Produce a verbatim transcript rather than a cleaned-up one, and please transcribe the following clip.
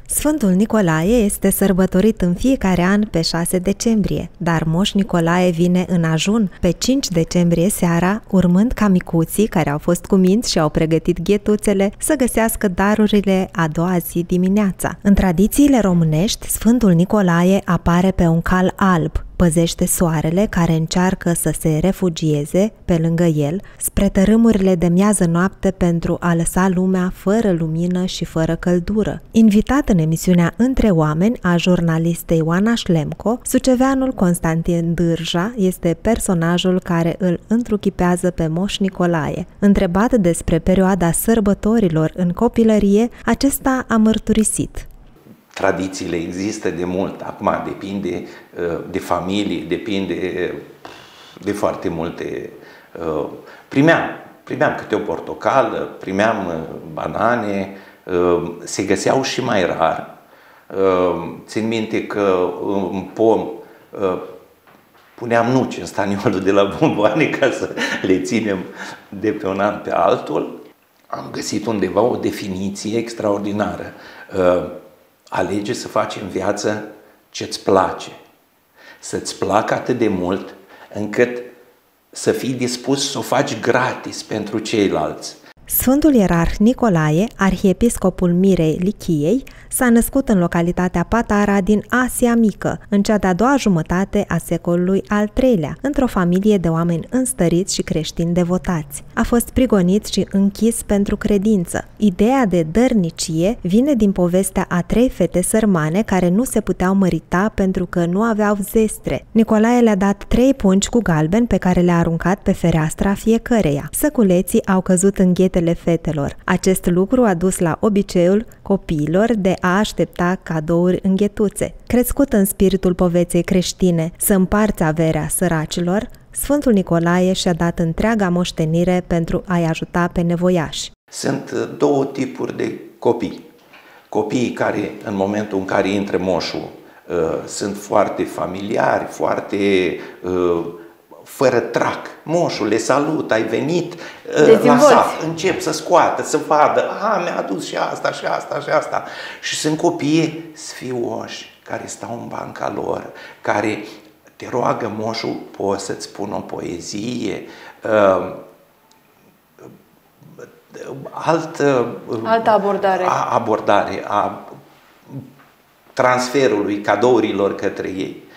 Sfântul Nicolae este sărbătorit în fiecare an pe șase decembrie, dar Moș Nicolae vine în ajun pe cinci decembrie seara, urmând ca micuții care au fost cuminți și au pregătit ghetuțele să găsească darurile a doua zi dimineața. În tradițiile românești, Sfântul Nicolae apare pe un cal alb, păzește soarele care încearcă să se refugieze pe lângă el spre tărâmurile de miază noapte pentru a lăsa lumea fără lumină și fără căldură. Invitat în emisiunea Între Oameni a jurnalistei Oana Șlemco, suceveanul Constantin Dârja este personajul care îl întruchipează pe Moș Nicolae. Întrebat despre perioada sărbătorilor în copilărie, acesta a mărturisit. Tradițiile există de mult, acum depinde de familie, depinde de foarte multe. Primeam, primeam câte o portocală, primeam banane, se găseau și mai rar. Țin minte că în pom puneam nuci în staniolul de la bomboane ca să le ținem de pe un an pe altul. Am găsit undeva o definiție extraordinară. Alege să faci în viață ce-ți place, să-ți placă atât de mult încât să fii dispus să o faci gratis pentru ceilalți. Sfântul Ierarh Nicolae, arhiepiscopul Mirei Lichiei, s-a născut în localitatea Patara din Asia Mică, în cea de-a doua jumătate a secolului al treilea, într-o familie de oameni înstăriți și creștini devotați. A fost prigonit și închis pentru credință. Ideea de dărnicie vine din povestea a trei fete sărmane care nu se puteau mărita pentru că nu aveau zestre. Nicolae le-a dat trei pungi cu galben pe care le-a aruncat pe fereastra fiecăreia. Săculeții au căzut în ghetele fetelor. Acest lucru a dus la obiceiul copiilor de a aștepta cadouri în ghetuțe. Crescut în spiritul poveței creștine să împarți averea săracilor, Sfântul Nicolae și-a dat întreaga moștenire pentru a-i ajuta pe nevoiași. Sunt două tipuri de copii. Copiii care, în momentul în care intră moșul, sunt foarte familiari, foarte fără trac. Moșul le salut, ai venit la sat, încep să scoată, să vadă, a, mi-a adus și asta, și asta, și asta. Și sunt copii sfioși, care stau în banca lor, care te roagă moșul, poți să-ți spun o poezie, uh, alt, altă abordare. A, abordare a transferului cadourilor către ei.